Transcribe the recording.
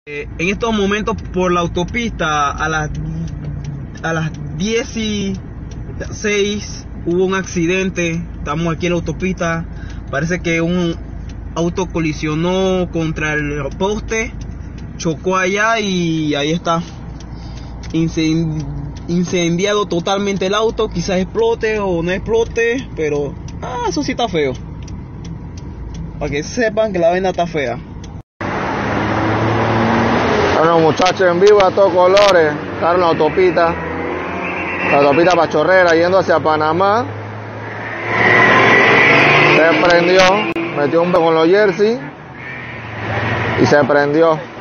En estos momentos por la autopista a las 16 hubo un accidente. Estamos aquí en la autopista. Parece que un auto colisionó contra el poste, chocó allá y ahí está. Incendiado totalmente el auto. Quizás explote o no explote, pero eso sí está feo. Para que sepan que la vaina está fea. Bueno, muchachos en vivo a todos colores, están en la autopista Pachorrera yendo hacia Panamá. Se prendió, metió un beso con los jersey y se prendió.